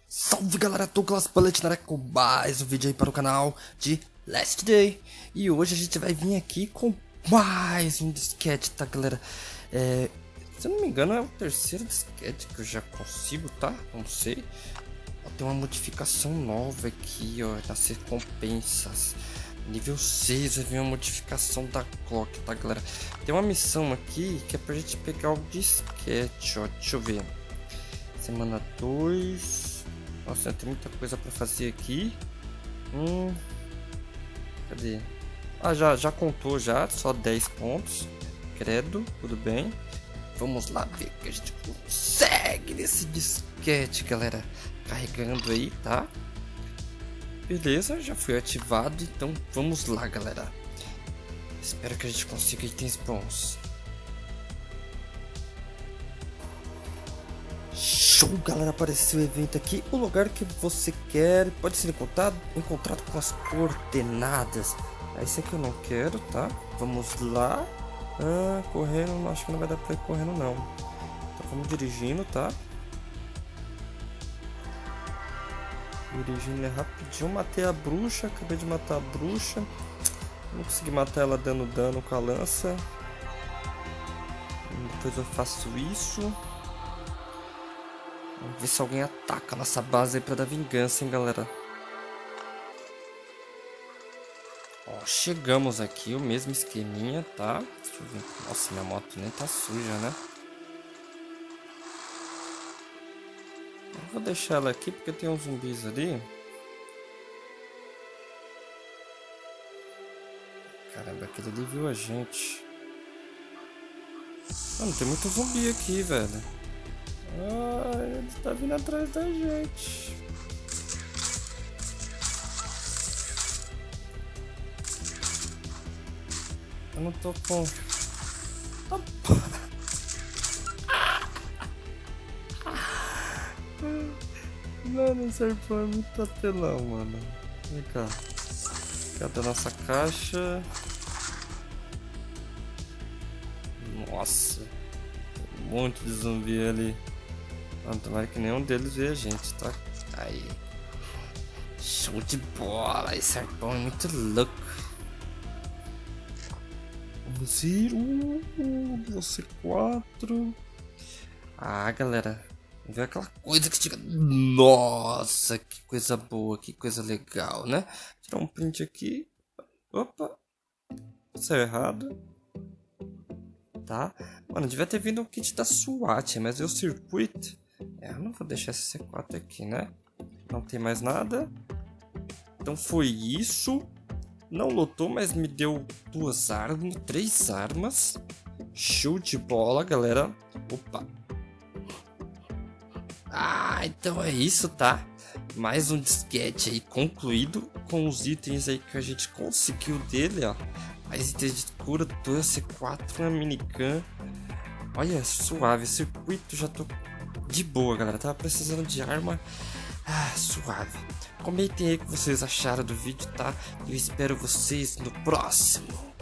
Salve galera, Douglas Bullet com mais um vídeo aí para o canal de Last Day. E hoje a gente vai vir aqui com mais um disquete, tá galera? Se eu não me engano é o terceiro disquete que eu já consigo, tá? Não sei. Tem uma modificação nova aqui, ó, nas recompensas. Nível 6 vai vir uma modificação da Clock, tá galera? Tem uma missão aqui que é pra gente pegar o disquete, ó. Deixa eu ver. Semana 2. Nossa, tem muita coisa pra fazer aqui. Cadê? Ah, já contou já, só 10 pontos. Credo, tudo bem. Vamos lá ver o que a gente consegue nesse disquete, galera. Carregando aí, tá? Beleza, já foi ativado, então vamos lá, galera. Espero que a gente consiga itens bons. Show, galera, apareceu o evento aqui. O lugar que você quer pode ser encontrado com as coordenadas. Esse aqui eu não quero, tá? Vamos lá. Correndo, acho que não vai dar pra ir correndo não. Então vamos dirigindo, tá? Dirigindo rapidinho. Matei a bruxa, acabei de matar a bruxa. Não consegui matar ela dando dano com a lança. Depois eu faço isso. Vamos ver se alguém ataca a nossa base aí pra dar vingança, hein, galera. Ó, chegamos aqui, o mesmo esqueminha, tá? Deixa eu ver. Nossa, minha moto nem tá suja, né? Eu vou deixar ela aqui porque tem uns zumbis ali. Caramba, aquele ali viu a gente. Mano, tem muito zumbi aqui, velho. Ele tá vindo atrás da gente. Eu não tô com... Mano, esse arpão é muito apelão, mano. Vem cá. Cadê a nossa caixa? Nossa. Tem um monte de zumbi ali. Não, tomara que nenhum deles veja a gente, tá? Aí. Show de bola. Esse arpão é muito louco. Vamos ir. Você 4. Ah, galera. Vamos ver aquela coisa que chega. Nossa, que coisa boa, que coisa legal, né? Tirar um print aqui. Opa. Saiu errado. Tá? Mano, devia ter vindo um kit da SWAT, mas o circuito. Eu não vou deixar esse C4 aqui, né? Não tem mais nada. Então foi isso. Não lotou, mas me deu 2 armas, 3 armas. Show de bola, galera. Opa. Então é isso, tá? Mais um disquete aí concluído com os itens aí que a gente conseguiu dele, ó. Mais itens de cura, 2 C4, uma minigun. Olha, suave, circuito, já tô de boa, galera. Tava precisando de arma. Suave. Comentem aí o que vocês acharam do vídeo, tá? Eu espero vocês no próximo.